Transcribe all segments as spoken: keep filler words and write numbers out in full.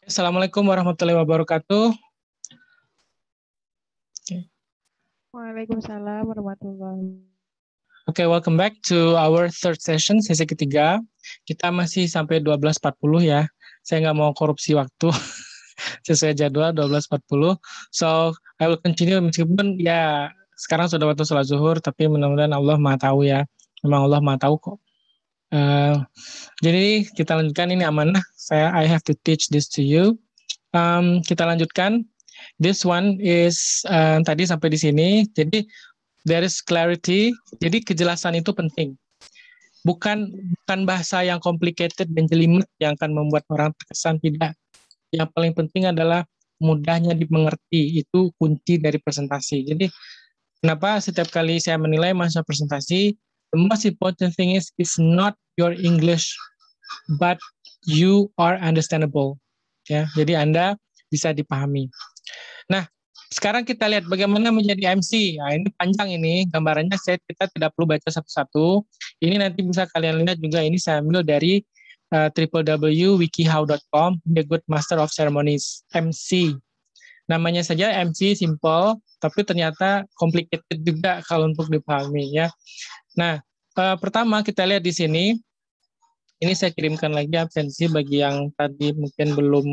Assalamualaikum warahmatullahi wabarakatuh. Okay. Waalaikumsalam warahmatullahi. Oke, okay, welcome back to our third session, sesi ketiga. Kita masih sampai dua belas empat puluh ya. Saya nggak mau korupsi waktu sesuai jadwal dua belas empat puluh. So, I will continue meskipun ya sekarang sudah waktu sholat zuhur, tapi mudah-mudahan Allah Maha tahu ya. Memang Allah Maha tahu kok. Uh, jadi kita lanjutkan, ini amanah. Saya I have to teach this to you. Um, kita lanjutkan. This one is uh, tadi sampai di sini. Jadi there is clarity. Jadi kejelasan itu penting. Bukan bukan bahasa yang complicated dan jelimet yang akan membuat orang terkesan, tidak. Yang paling penting adalah mudahnya dimengerti. Itu kunci dari presentasi. Jadi kenapa setiap kali saya menilai masa presentasi, the most important thing is it's not your English, but you are understandable. Ya, jadi Anda bisa dipahami. Nah, sekarang kita lihat bagaimana menjadi M C. Nah, ini panjang ini gambarannya, saya kita tidak perlu baca satu-satu. Ini nanti bisa kalian lihat juga, ini saya ambil dari uh, w w w titik wikihow dot com, The Good Master of Ceremonies, M C. Namanya saja M C simple, tapi ternyata complicated juga kalau untuk dipahami ya. Nah, uh, pertama kita lihat di sini. Ini saya kirimkan lagi absensi bagi yang tadi mungkin belum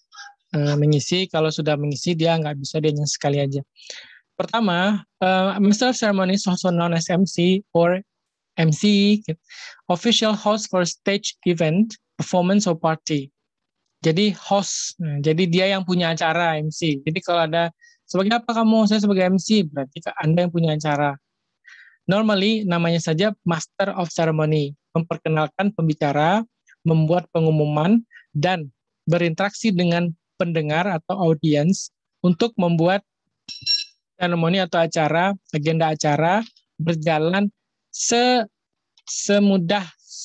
uh, mengisi. Kalau sudah mengisi dia nggak bisa, dia hanya sekali aja. Pertama, uh, Master of Ceremonies also known as M C or M C, official host for stage event, performance or party. Jadi host, nah, jadi dia yang punya acara M C. Jadi kalau ada sebagai apa kamu, saya sebagai M C, berarti Anda yang punya acara. Normally namanya saja Master of Ceremony, memperkenalkan pembicara, membuat pengumuman, dan berinteraksi dengan pendengar atau audiens untuk membuat seremoni atau acara, agenda acara berjalan se semudah,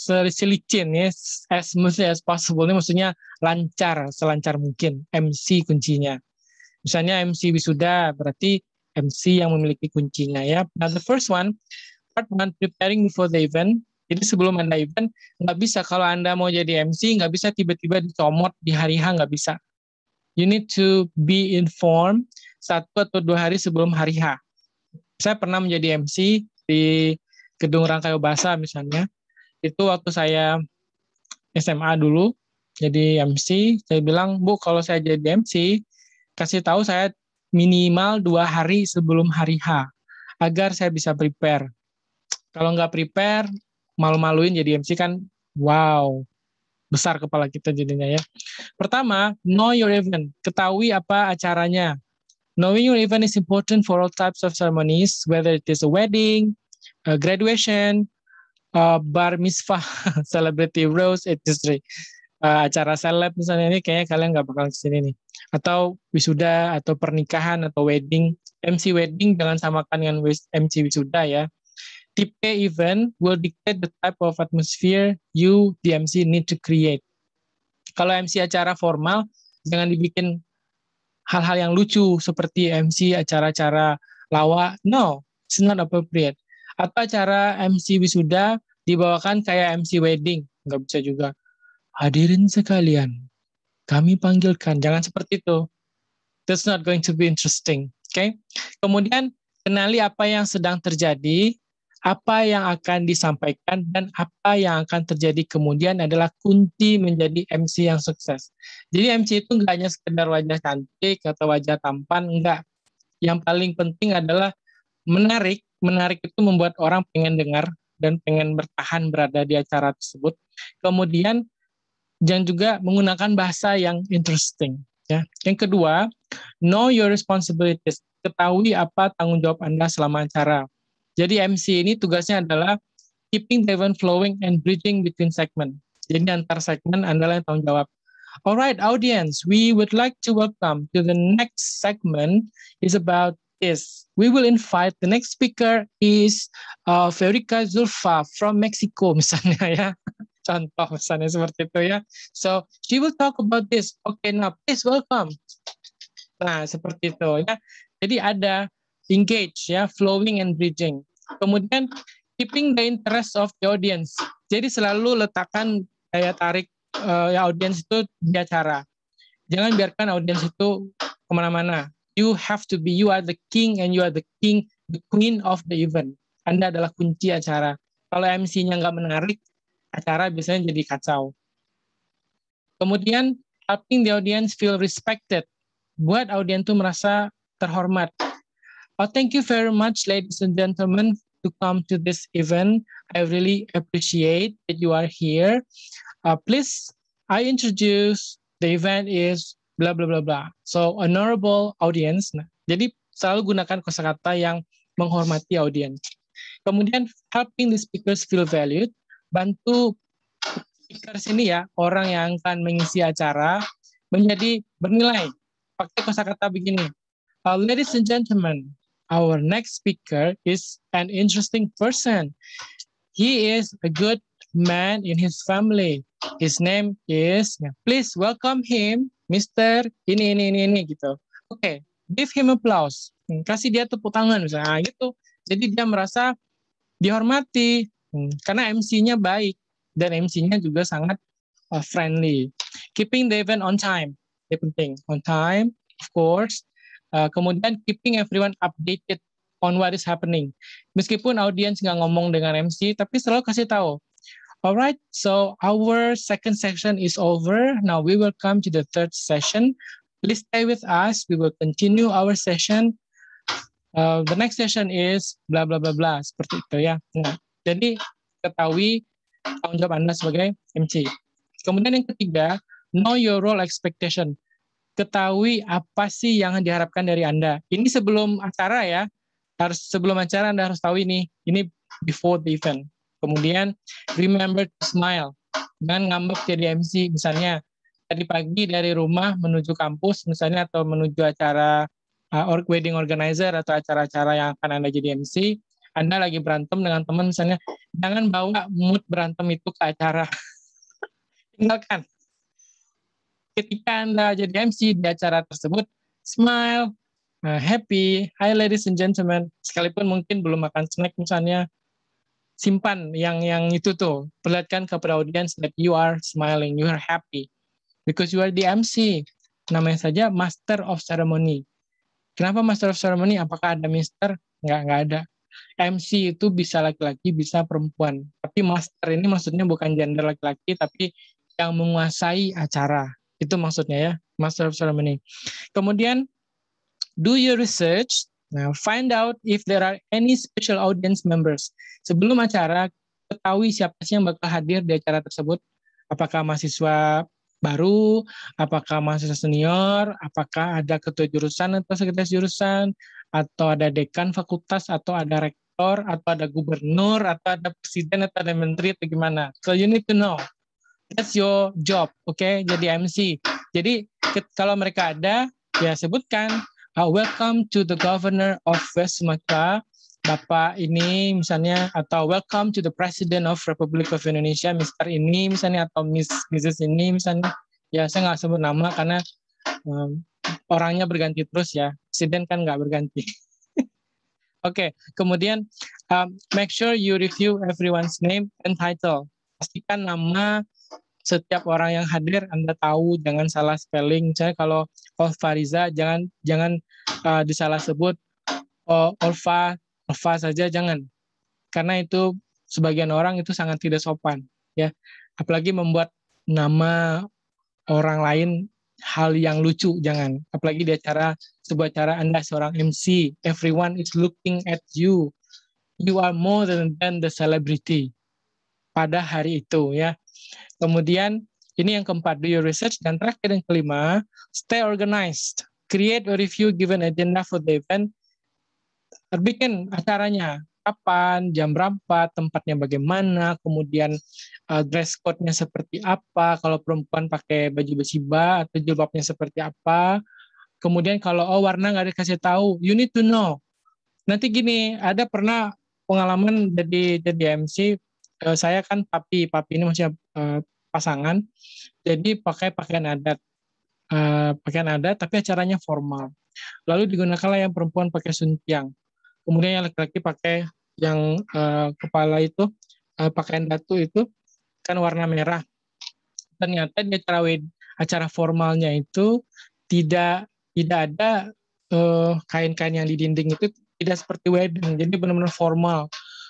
selicin ya, as much as possible. Ini maksudnya lancar, selancar mungkin. M C kuncinya. Misalnya M C wisuda, berarti M C yang memiliki kuncinya ya. Nah, the first one, part one, preparing before the event. Jadi sebelum Anda event, nggak bisa kalau Anda mau jadi M C, nggak bisa tiba-tiba dicomot di hari H, nggak bisa. You need to be informed satu atau dua hari sebelum hari H. Saya pernah menjadi M C di Gedung Rangkayo Basa misalnya. Itu waktu saya S M A dulu, jadi M C, saya bilang, Bu, kalau saya jadi M C, kasih tahu saya minimal dua hari sebelum hari H, agar saya bisa prepare. Kalau nggak prepare, malu-maluin jadi M C kan, wow, besar kepala kita jadinya ya. Pertama, know your event, ketahui apa acaranya. Knowing your event is important for all types of ceremonies, whether it is a wedding, a graduation, a bar mitzvah, celebrity rose, et cetera. Uh, acara seleb misalnya, ini kayaknya kalian nggak bakal kesini nih. Atau wisuda, atau pernikahan, atau wedding. M C wedding jangan samakan dengan M C wisuda ya. Tipe event will dictate the type of atmosphere you, the M C, need to create. Kalau M C acara formal, jangan dibikin hal-hal yang lucu seperti M C acara-acara lawa. No, it's not appropriate. Atau acara M C wisuda dibawakan kayak M C wedding. Nggak bisa juga. Hadirin sekalian, kami panggilkan. Jangan seperti itu. That's not going to be interesting. Oke. Okay? Kemudian, kenali apa yang sedang terjadi, apa yang akan disampaikan, dan apa yang akan terjadi kemudian adalah kunci menjadi M C yang sukses. Jadi M C itu nggak hanya sekedar wajah cantik atau wajah tampan, enggak. Yang paling penting adalah menarik. Menarik itu membuat orang pengen dengar dan pengen bertahan berada di acara tersebut. Kemudian, dan juga menggunakan bahasa yang interesting. Ya. Yang kedua, know your responsibilities. Ketahui apa tanggung jawab Anda selama acara. Jadi M C ini tugasnya adalah keeping the event flowing and bridging between segment. Jadi antar segmen adalah yang tanggung jawab. Alright, audience, we would like to welcome to the next segment is about this. We will invite the next speaker is uh, Federica Zulfa from Mexico misalnya ya. Contoh misalnya seperti itu ya. So, she will talk about this. Okay, now please welcome. Nah, seperti itu ya. Jadi ada engage ya, flowing and bridging. Kemudian keeping the interest of the audience. Jadi selalu letakkan daya tarik uh, ya audience itu di acara. Jangan biarkan audiens itu kemana-mana. You have to be, you are the king and you are the king, the queen of the event. Anda adalah kunci acara. Kalau M C-nya nggak menarik, acara biasanya jadi kacau. Kemudian, helping the audience feel respected. Buat audiens itu merasa terhormat. Oh, thank you very much, ladies and gentlemen, to come to this event. I really appreciate that you are here. Uh, please, I introduce the event is blah blah blah blah. So, honorable audience. Nah, jadi selalu gunakan kosakata yang menghormati audiens. Kemudian, helping the speakers feel valued. Bantu speaker sini ya, orang yang akan mengisi acara menjadi bernilai. Pakai kosakata begini. Uh, ladies and gentlemen, our next speaker is an interesting person. He is a good man in his family. His name is, please welcome him, Mister ini, ini, ini, ini, gitu. Oke, okay, give him applause. Kasih dia tepuk tangan, misalnya, gitu. Jadi dia merasa dihormati, karena M C-nya baik, dan M C-nya juga sangat uh, friendly. Keeping the event on time, yang penting, on time, of course. Uh, kemudian keeping everyone updated on what is happening. Meskipun audiens nggak ngomong dengan M C, tapi selalu kasih tahu. Alright, so our second section is over. Now we will come to the third session. Please stay with us. We will continue our session. Uh, the next session is bla bla bla bla, seperti itu ya. Nah, jadi ketahui tanggung jawab Anda sebagai M C. Kemudian yang ketiga, know your role expectation. Ketahui apa sih yang diharapkan dari Anda. Ini sebelum acara ya, harus sebelum acara Anda harus tahu ini, ini before the event. Kemudian remember to smile. Jangan ngambek jadi M C, misalnya tadi pagi dari rumah menuju kampus, misalnya atau menuju acara uh, wedding organizer atau acara-acara yang akan Anda jadi M C, Anda lagi berantem dengan teman, misalnya jangan bawa mood berantem itu ke acara. Tinggalkan. Ketika Anda jadi M C di acara tersebut, smile, uh, happy, hi ladies and gentlemen, sekalipun mungkin belum makan snack misalnya, simpan yang yang itu tuh, perlihatkan kepada audiens that you are smiling, you are happy, because you are the M C. Namanya saja Master of Ceremony. Kenapa Master of Ceremony? Apakah ada Mister? Nggak, nggak ada. M C itu bisa laki-laki, bisa perempuan. Tapi Master ini maksudnya bukan gender laki-laki, tapi yang menguasai acara. Itu maksudnya ya, Master of Ceremony. Kemudian, do your research. Now, find out if there are any special audience members. Sebelum acara, ketahui siapa sih yang bakal hadir di acara tersebut. Apakah mahasiswa baru, apakah mahasiswa senior, apakah ada ketua jurusan atau sekretaris jurusan, atau ada dekan fakultas, atau ada rektor, atau ada gubernur, atau ada presiden, atau ada menteri, atau gimana. So, you need to know. That's your job, oke? Okay? Jadi M C. Jadi kalau mereka ada, ya sebutkan, uh, welcome to the Governor of West Sumatra, Bapak ini misalnya, atau welcome to the President of Republic of Indonesia, Mister ini misalnya, atau Miss Missus ini misalnya. Ya saya nggak sebut nama karena um, orangnya berganti terus ya. Presiden kan nggak berganti. Oke, okay. Kemudian um, make sure you review everyone's name and title. Pastikan nama setiap orang yang hadir Anda tahu, jangan salah spelling. Misalnya kalau Olfa Riza, jangan jangan uh, disalah sebut oh, Olfa, Olfa saja jangan. Karena itu sebagian orang itu sangat tidak sopan, ya. Apalagi membuat nama orang lain hal yang lucu, jangan. Apalagi di acara sebuah acara Anda seorang M C, everyone is looking at you. You are more than, than the celebrity pada hari itu, ya. Kemudian ini yang keempat, do your research. Dan terakhir yang kelima, stay organized. Create or review given agenda for the event. Bikin acaranya, kapan, jam berapa, tempatnya bagaimana, kemudian uh, dress code-nya seperti apa, kalau perempuan pakai baju besi ba atau jilbabnya seperti apa. Kemudian kalau oh warna nggak dikasih tahu, you need to know. Nanti gini, ada pernah pengalaman jadi jadi M C, uh, saya kan papi, papi ini masih uh, pasangan, jadi pakai pakaian adat, uh, pakaian adat, tapi acaranya formal. Lalu digunakanlah yang perempuan pakai suntiang, kemudian yang laki-laki pakai yang uh, kepala itu uh, pakaian datu itu kan warna merah. Ternyata di acara acara formalnya itu tidak tidak ada uh, kain-kain yang di dinding itu tidak seperti wedding, jadi benar-benar formal.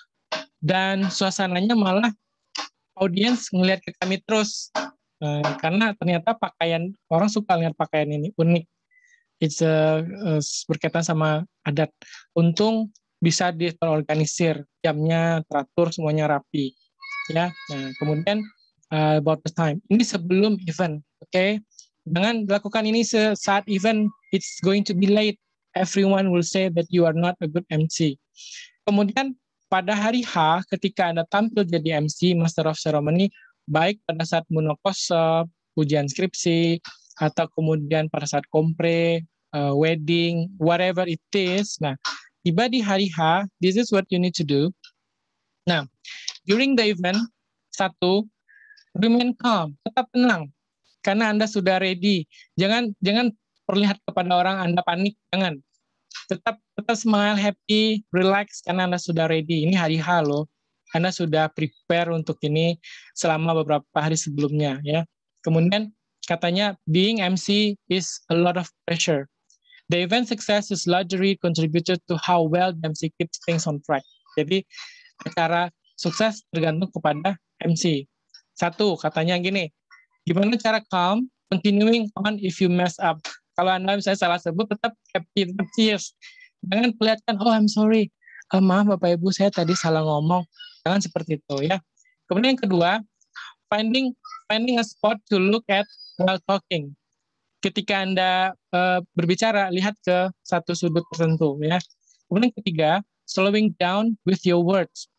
Dan suasananya malah audiens ngelihat ke kami terus, uh, karena ternyata pakaian orang suka lihat pakaian ini unik. It's a, uh, berkaitan sama adat. Untung bisa diorganisir, jamnya teratur, semuanya rapi. Ya, nah, kemudian uh, about the time. Ini sebelum event, oke? Okay? Jangan lakukan ini saat event. It's going to be late. Everyone will say that you are not a good M C. Kemudian pada hari H, ketika Anda tampil jadi M C, Master of Ceremony, baik pada saat munakosab, ujian skripsi, atau kemudian pada saat kompre, uh, wedding, whatever it is. Nah, tiba di hari H, this is what you need to do. Nah, during the event, satu, remain calm, tetap tenang, karena Anda sudah ready. Jangan jangan perlihat kepada orang Anda panik, jangan. Tetap tetap smile, happy, relax, karena Anda sudah ready. Ini hari H loh. Anda sudah prepare untuk ini selama beberapa hari sebelumnya, ya. Kemudian katanya being M C is a lot of pressure. The event success is largely contributed to how well the M C keeps things on track. Jadi acara sukses tergantung kepada M C. Satu, katanya gini, gimana cara calm, continuing on if you mess up. Kalau Anda misalnya salah sebut, tetap happy, tetap cheers. Jangan kelihatan, oh I'm sorry, oh, maaf Bapak Ibu, saya tadi salah ngomong. Jangan seperti itu ya. Kemudian yang kedua, finding finding a spot to look at while talking. Ketika Anda uh, berbicara, lihat ke satu sudut tertentu ya. Kemudian yang ketiga, slowing down with your words.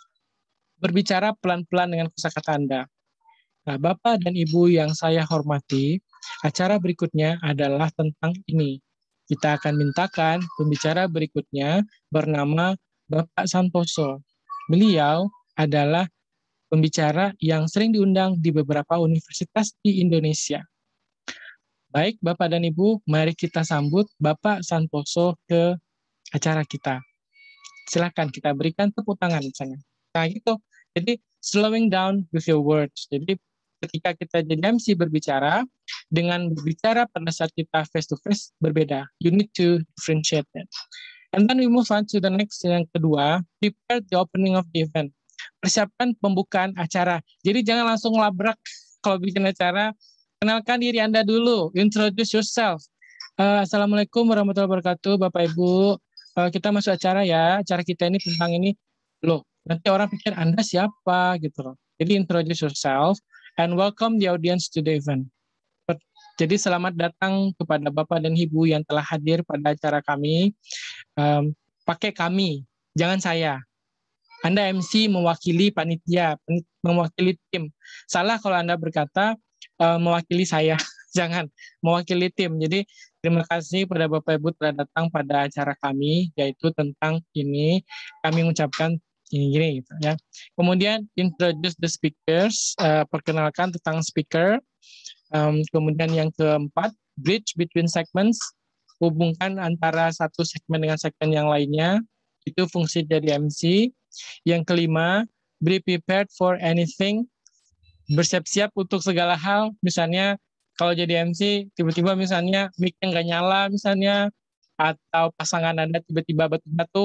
Berbicara pelan-pelan dengan kosakata Anda. Nah, Bapak dan Ibu yang saya hormati, acara berikutnya adalah tentang ini. Kita akan mintakan pembicara berikutnya bernama Bapak Santoso. Beliau adalah pembicara yang sering diundang di beberapa universitas di Indonesia. Baik, Bapak dan Ibu, mari kita sambut Bapak Santoso ke acara kita. Silakan kita berikan tepuk tangan misalnya. Nah, gitu. Jadi, slowing down with your words. Jadi, ketika kita jadi M C berbicara, dengan berbicara pada saat kita face to face berbeda. You need to differentiate that. And then we move on to the next, yang kedua, prepare the opening of the event. Persiapkan pembukaan acara. Jadi jangan langsung labrak kalau bikin acara. Kenalkan diri Anda dulu, introduce yourself. Uh, Assalamualaikum warahmatullahi wabarakatuh, Bapak Ibu. Uh, kita masuk acara ya. Acara kita ini tentang ini. Loh, nanti orang pikir Anda siapa gitu loh. Jadi introduce yourself and welcome the audience to the event. Jadi selamat datang kepada Bapak dan Ibu yang telah hadir pada acara kami. Um, pakai kami, jangan saya. Anda M C mewakili panitia, mewakili tim. Salah kalau Anda berkata uh, mewakili saya. Jangan, mewakili tim. Jadi terima kasih pada Bapak Ibu telah datang pada acara kami, yaitu tentang ini. Kami mengucapkan ini-gini gitu ya. Kemudian introduce the speakers, uh, perkenalkan tentang speaker. Um, kemudian yang keempat, bridge between segments, hubungkan antara satu segmen dengan segmen yang lainnya, itu fungsi dari M C. Yang kelima, be prepared for anything, bersiap-siap untuk segala hal, misalnya kalau jadi M C, tiba-tiba misalnya mic-nya nggak nyala misalnya, atau pasangan Anda tiba-tiba batuk-batuk,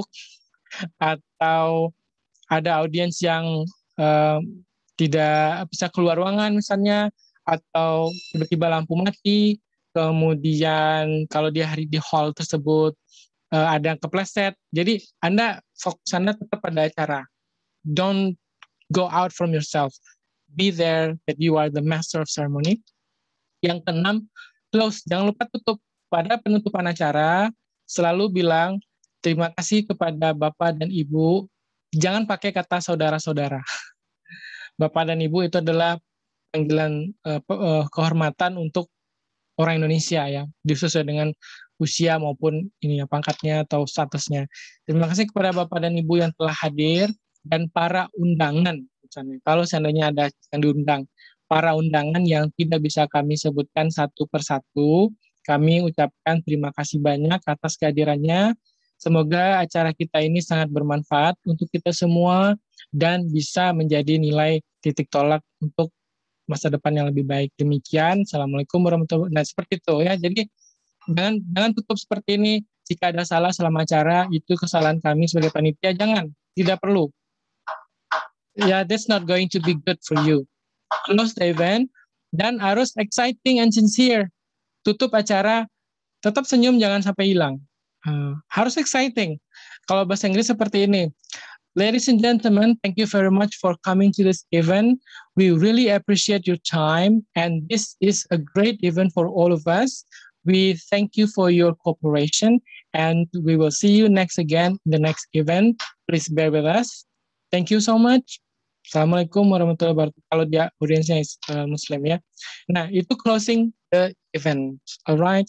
atau ada audiens yang uh, tidak bisa keluar ruangan misalnya, atau tiba-tiba lampu mati, kemudian kalau di hari di hall tersebut uh, ada yang kepleset. Jadi Anda fokus Anda tetap pada acara. Don't go out from yourself. Be there that you are the master of ceremony. Yang keenam, close. Jangan lupa tutup. Pada penutupan acara, selalu bilang terima kasih kepada Bapak dan Ibu. Jangan pakai kata saudara-saudara. Bapak dan Ibu itu adalah panggilan uh, uh, kehormatan untuk orang Indonesia ya, sesuai dengan usia maupun ini ya, pangkatnya atau statusnya. Terima kasih kepada Bapak dan Ibu yang telah hadir dan para undangan. Misalnya, kalau seandainya ada yang diundang, para undangan yang tidak bisa kami sebutkan satu persatu, kami ucapkan terima kasih banyak atas kehadirannya. Semoga acara kita ini sangat bermanfaat untuk kita semua dan bisa menjadi nilai titik tolak untuk masa depan yang lebih baik. Demikian, Assalamualaikum warahmatullahi wabarakatuh. Nah, seperti itu ya. Jadi jangan jangan tutup seperti ini. Jika ada salah selama acara, itu kesalahan kami sebagai panitia. Jangan, tidak perlu. Ya, yeah, that's not going to be good for you. Close the event dan harus exciting and sincere. Tutup acara, tetap senyum, jangan sampai hilang. Uh, harus exciting. Kalau bahasa Inggris seperti ini. Ladies and gentlemen, thank you very much for coming to this event. We really appreciate your time, and this is a great event for all of us. We thank you for your cooperation, and we will see you next again in the next event. Please bear with us. Thank you so much. Assalamualaikum warahmatullahi wabarakatuh. Kalau dia audiensnya uh, Muslim ya. Nah, itu closing the event. Alright.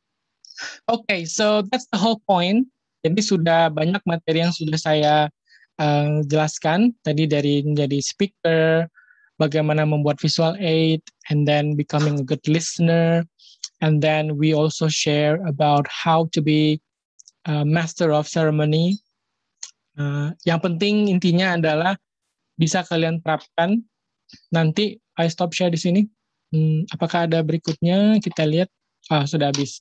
Okay, so that's the whole point. Jadi sudah banyak materi yang sudah saya Uh, jelaskan tadi dari menjadi speaker, bagaimana membuat visual aid, and then becoming a good listener, and then we also share about how to be a master of ceremony. Uh, yang penting intinya adalah bisa kalian terapkan. Nanti I stop share di sini. Hmm, apakah ada berikutnya? Kita lihat. Ah, sudah habis.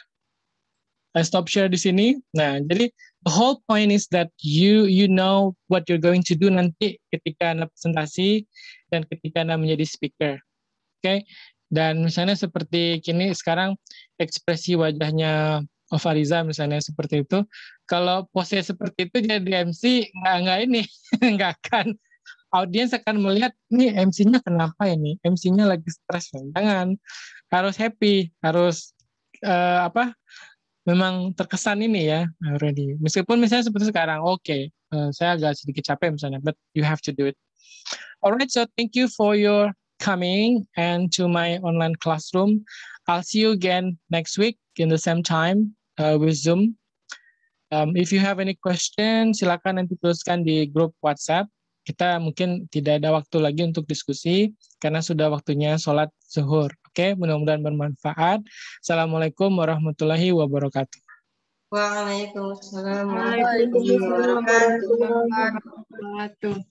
I stop share di sini. Nah, jadi the whole point is that you you know what you're going to do nanti ketika Anda presentasi dan ketika Anda menjadi speaker. Oke. Okay? Dan misalnya seperti kini sekarang ekspresi wajahnya Fariza misalnya seperti itu. Kalau pose seperti itu jadi M C nggak nggak ini nggak akan audiens akan melihat ini M C-nya kenapa ini? M C-nya lagi stres. Jangan, harus happy, harus uh, apa? Memang terkesan ini ya, already. Meskipun misalnya seperti sekarang, oke, okay, uh, saya agak sedikit capek misalnya, but you have to do it. Alright, so thank you for your coming and to my online classroom. I'll see you again next week in the same time uh, with Zoom. Um, if you have any question, silakan nanti tuliskan di grup WhatsApp. Kita mungkin tidak ada waktu lagi untuk diskusi karena sudah waktunya sholat zuhur. Oke, okay? Mudah-mudahan bermanfaat. Assalamualaikum warahmatullahi wabarakatuh. Waalaikumsalam Waalaikumsalam warahmatullahi wabarakatuh.